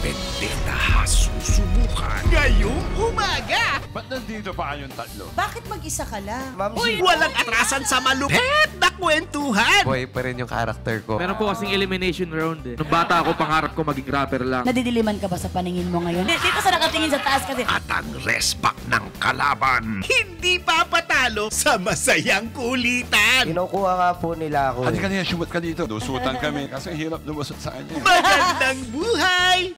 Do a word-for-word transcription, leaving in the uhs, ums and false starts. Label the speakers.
Speaker 1: Vendetta susubukan ngayong umaga.
Speaker 2: Ba't nandito pa kayong tatlo?
Speaker 3: Bakit mag-isa ka lang?
Speaker 4: Ma'am,
Speaker 1: Uy, walang atrasan sa malupit na kwentuhan.
Speaker 4: boy pa rin yung character ko.
Speaker 5: Meron po kasing elimination round eh. Nung bata ako, pangarap ko maging rapper lang.
Speaker 3: Nadidiliman ka ba sa paningin mo ngayon? Di- Dito sa nakatingin sa taas kasi.
Speaker 1: At ang respak ng kalaban, hindi papatalo sa masayang kulitan.
Speaker 4: Kinukuha nga po nila ako.
Speaker 2: Halika
Speaker 4: Eh.
Speaker 2: niya, sumot ka dito. Dusutan kami kasi hirap lumusot sa kanya.
Speaker 1: Magandang buhay!